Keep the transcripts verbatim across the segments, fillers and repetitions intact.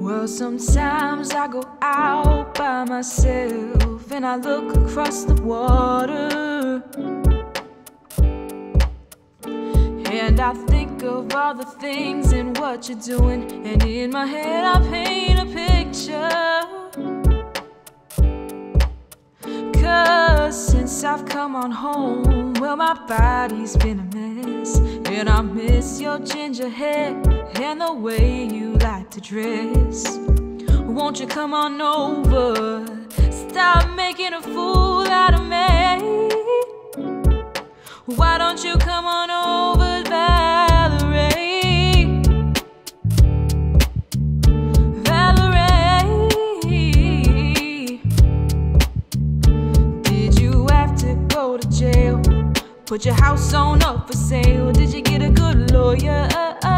Well, sometimes I go out by myself and I look across the water, and I think of all the things and what you're doing, and in my head I paint a picture. Cause since I've come on home, well, my body's been a mess, and I miss your ginger hair and the way you like to dress. Won't you come on over? Stop making a fool out of me. Why don't you come on over, Valerie? Valerie, did you have to go to jail? Put your house on up for sale? Did you get a good lawyer?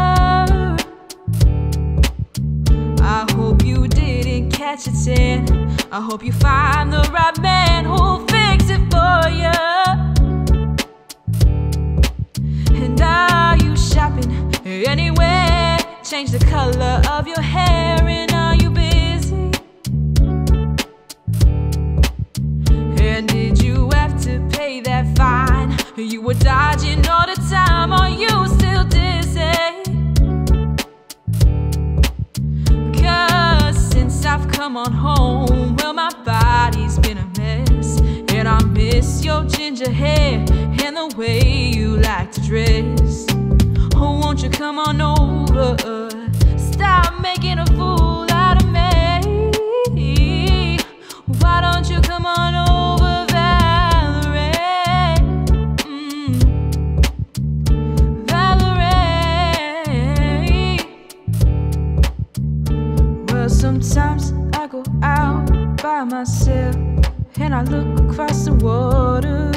I hope you didn't catch a ten. I hope you find the right man who'll fix it for you. And are you shopping anywhere? Change the color of your hair, and are you busy? And did you have to pay that fine? You were dodging all the time. Are you still dizzy? Cause since I've come on home, well, my body's been a mess, and I miss your ginger hair and the way you like to dress. Oh, won't you come on over? Stop making a fool out of me. Why don't you come on over, Valerie? Mm. Valerie. Well, sometimes I go out by myself and I look across the water,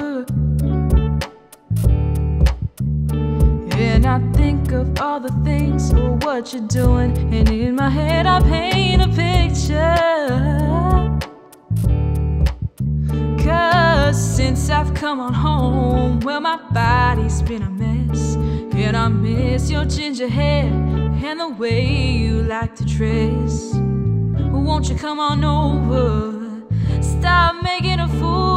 and I think of all the things or what you're doing, and in my head I paint a picture. Cause since I've come on home, well, my body's been a mess, and I miss your ginger hair and the way you like to dress. Won't you come on over? Stop making a fool